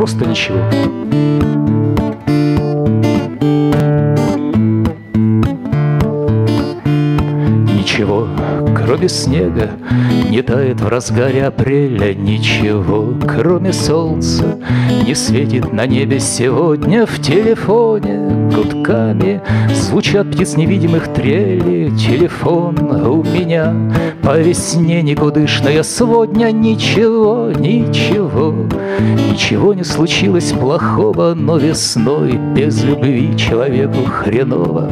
просто ничего. Ничего, кроме снега, не тает в разгаре апреля. Ничего, кроме солнца, не светит на небе сегодня. В телефоне гудками звучат птиц невидимых трели. Телефон у меня по весне никудышная сводня. Ничего, ничего, ничего не случилось плохого, но весной без любви человеку хреново.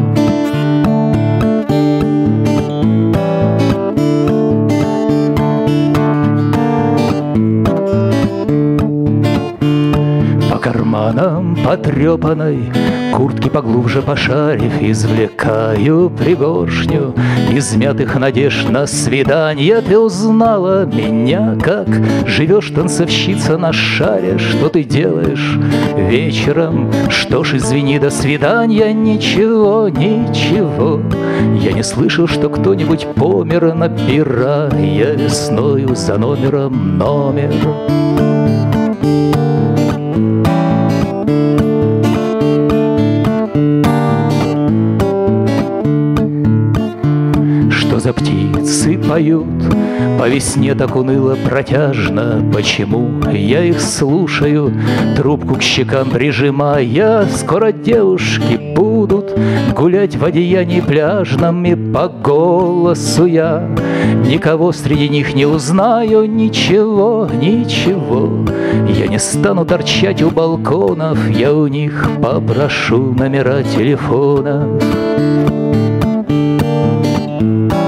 Карманом потрепанной куртки поглубже пошарив, извлекаю пригоршню измятых надежд на свидание. Ты узнала меня, как живешь, танцовщица на шаре. Что ты делаешь вечером? Что ж, извини, до свидания. Ничего, ничего, я не слышал, что кто-нибудь помер, набирая весною за номером номер. За птицы поют по весне так уныло протяжно. Почему я их слушаю, трубку к щекам прижимая? Скоро девушки будут гулять в одеянии пляжном, и по голосу я никого среди них не узнаю. Ничего, ничего, я не стану торчать у балконов, я у них попрошу номера телефона.